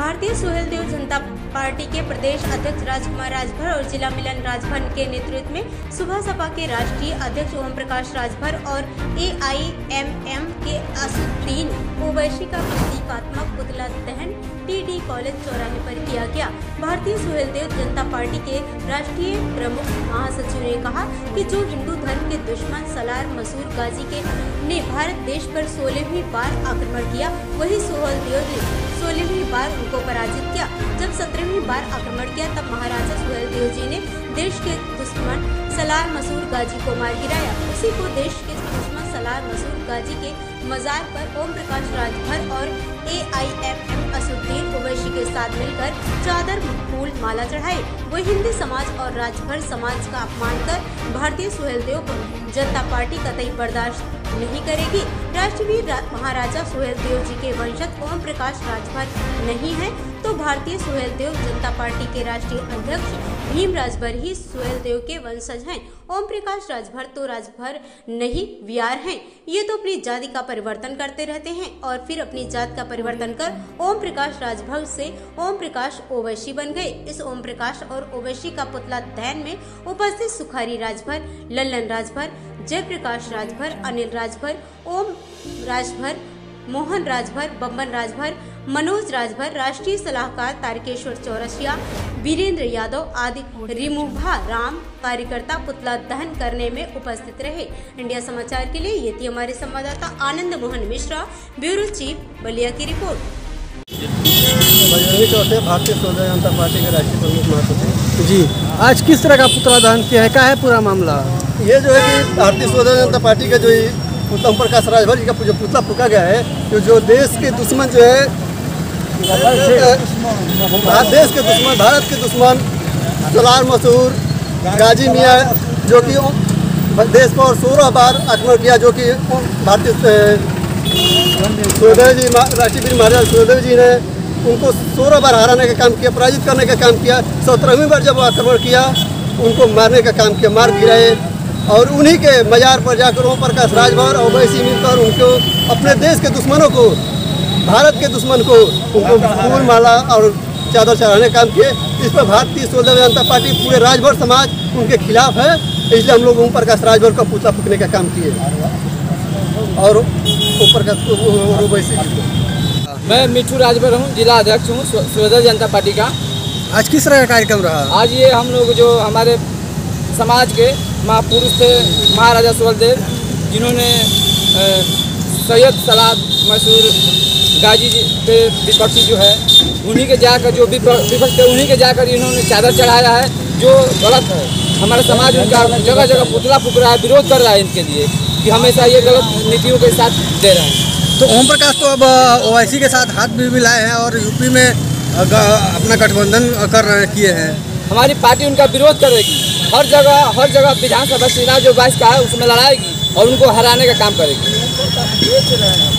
भारतीय सुहेलदेव जनता पार्टी के प्रदेश अध्यक्ष राजकुमार राजभर और जिला मिलन राजभर के नेतृत्व में सुबह सपा के राष्ट्रीय अध्यक्ष ओम प्रकाश राजभर और AIMM के असुद्दीन ओवैसी का प्रतीकात्मक पुतला दहन TD कॉलेज चौराहे पर किया गया। भारतीय सुहेलदेव जनता पार्टी के राष्ट्रीय प्रमुख महासचिव ने कहा कि जो हिंदू धर्म के दुश्मन सलार मसूद गाजी ने भारत देश पर 16वीं बार आक्रमण किया, वही सुहेलदेव ने 16वीं बार उनको पराजित किया। जब 17वीं बार आक्रमण किया तब महाराजा सुहेलदेव जी ने देश के दुश्मन सलार मसूद गाजी को मार गिराया। उसी को देश के दुश्मन सलार मसूद गाजी के मजार पर ओम प्रकाश राजभर और AIMM असुद्दीन ओवैसी के साथ मिलकर चादर फूल माला चढ़ाए। वो हिंदी समाज और राजभर समाज का अपमान कर भारतीय सुहेलदेव को जनता पार्टी कतई बर्दाश्त नहीं करेगी। राष्ट्रवीर महाराजा सुहेलदेव जी के वंशज ओम प्रकाश राजभर नहीं है तो भारतीय सुहेलदेव जनता पार्टी के राष्ट्रीय अध्यक्ष भीम राजभर ही सुहेलदेव के वंशज हैं। ओम प्रकाश राजभर तो राजभर नहीं वियार हैं। ये तो अपनी जाति का परिवर्तन करते रहते हैं और फिर अपनी जात का परिवर्तन कर ओम प्रकाश राजभर से ओम प्रकाश ओवैसी बन गए। इस ओम प्रकाश और ओवैसी का पुतला दहन में उपस्थित सुखारी राजभर, लल्लन राजभर, जयप्रकाश राजभर, अनिल राजभर, ओम राजभर, मोहन राजभर, बब्बन राजभर, मनोज राजभर, राष्ट्रीय सलाहकार तारकेश्वर चौरसिया, वीरेंद्र यादव आदि रिमुभा राम कार्यकर्ता पुतला दहन करने में उपस्थित रहे। इंडिया समाचार के लिए ये थी हमारे संवाददाता आनंद मोहन मिश्रा, ब्यूरो चीफ, बलिया की रिपोर्ट। बजरंगी चौथे भारतीय सुहेलदेव जनता पार्टी के राष्ट्रीय प्रमुख महासचिव जी, आज किस तरह का पुतला दहन किया है, क्या है पूरा मामला? ये जो है कि भारतीय सुहेलदेव जनता पार्टी का जो ओम प्रकाश राजभर जी का जो पुतला फूका गया है, जो देश के दुश्मन जो है देश के दुश्मन, भारत के दुश्मन सलार मसूद गाजी मियाँ जो कि देश पर 16 बार आक्रमण किया, जो कि भारतीय सुहेलदेव जी राष्ट्रीय महाराजा सुहेलदेव जी ने उनको 16 बार हराने का काम किया, पराजित करने का काम किया। 17वीं बार जब आक्रमण किया उनको मारने का काम किया, मार गिराए और उन्हीं के मजार पर जाकर ओम प्रकाश राजभर और ओवैसी मिलकर उनको अपने देश के दुश्मनों को, भारत के दुश्मन को उनको फूल माला और चादर चढ़ाने का काम किए। इस पर भारतीय सुहेलदेव जनता पार्टी पूरे राजभर समाज उनके खिलाफ है, इसलिए हम लोग ओम प्रकाश राजभर का पुतला फूकने का काम किए और ओम प्रकाश ओवैसी जी को। मैं मिठू राजभर हूँ, जिला अध्यक्ष हूँ सुहेलदेव जनता पार्टी का। आज किस तरह का कार्यक्रम रहा? आज ये हम लोग जो हमारे समाज के महापुरुष थे महाराजा सुहेलदेव, जिन्होंने सैयद सलार मसूद गाजी जी पे विपक्षी जो है उन्हीं के जाकर, जो विपक्ष थे उन्हीं के जाकर इन्होंने चादर चढ़ाया है, जो गलत है। हमारा समाज उनका जगह जगह पुतला फूक रहा है, विरोध कर रहा है इनके लिए कि हमेशा ये गलत नीतियों के साथ दे रहे हैं। तो ओम प्रकाश तो अब ओवैसी के साथ हाथ भी मिलाए हैं और यूपी में अपना गठबंधन किए हैं। हमारी पार्टी उनका विरोध करेगी, हर जगह विधानसभा चुनाव जो 22 का है उसमें लड़ाएगी और उनको हराने का काम करेगी।